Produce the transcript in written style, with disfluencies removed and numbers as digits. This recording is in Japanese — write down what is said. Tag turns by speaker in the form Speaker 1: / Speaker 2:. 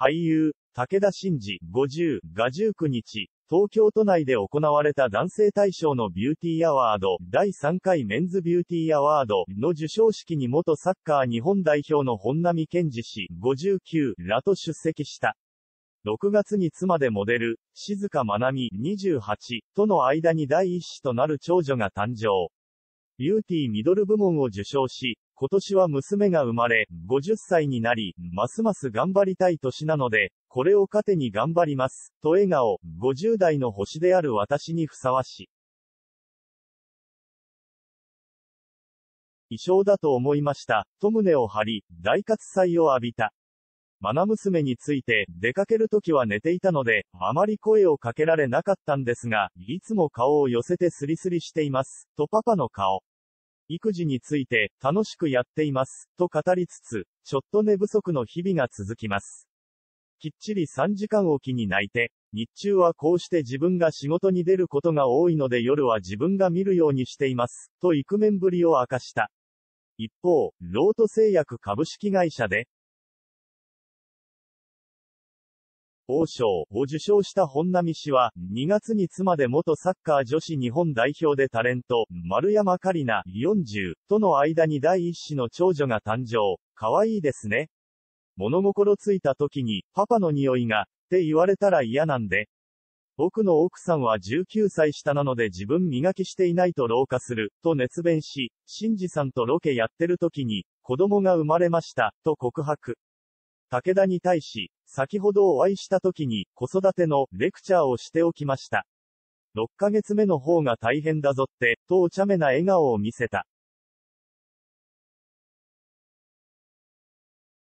Speaker 1: 俳優、武田真治、50が19日、東京都内で行われた男性大賞のビューティーアワード、第3回メンズビューティーアワードの授賞式に元サッカー日本代表の本並健治氏、59らと出席した。6月に妻でモデル、静香まなみ、28との間に第一子となる長女が誕生。ビューティーミドル部門を受賞し、今年は娘が生まれ、50歳になり、ますます頑張りたい年なので、これを糧に頑張ります、と笑顔、50代の星である私にふさわしい衣装だと思いました、と胸を張り、大喝采を浴びた。愛娘について、出かけるときは寝ていたので、あまり声をかけられなかったんですが、いつも顔を寄せてスリスリしています、とパパの顔。育児について、楽しくやっています、と語りつつ、ちょっと寝不足の日々が続きます。きっちり3時間おきに泣いて、日中はこうして自分が仕事に出ることが多いので夜は自分が見るようにしています、とイクメンぶりを明かした。一方、ロート製薬株式会社で、王将を受賞した本並氏は、2月に妻で元サッカー女子日本代表でタレント、丸山桂里奈、40との間に第一子の長女が誕生。可愛いですね。物心ついた時に、パパの匂いが、って言われたら嫌なんで。僕の奥さんは19歳下なので自分磨きしていないと老化する、と熱弁し、真治さんとロケやってる時に、子供が生まれました、と告白。武田に対し、先ほどお会いした時に、子育てのレクチャーをしておきました。6ヶ月目の方が大変だぞって、とお茶目な笑顔を見せた。